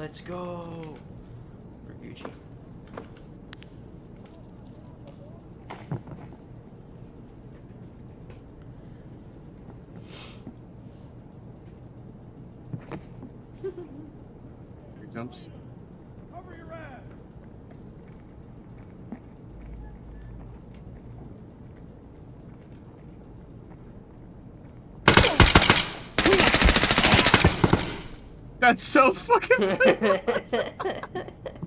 Let's go. For Gucci. Here he comes. Cover your ass. That's so fucking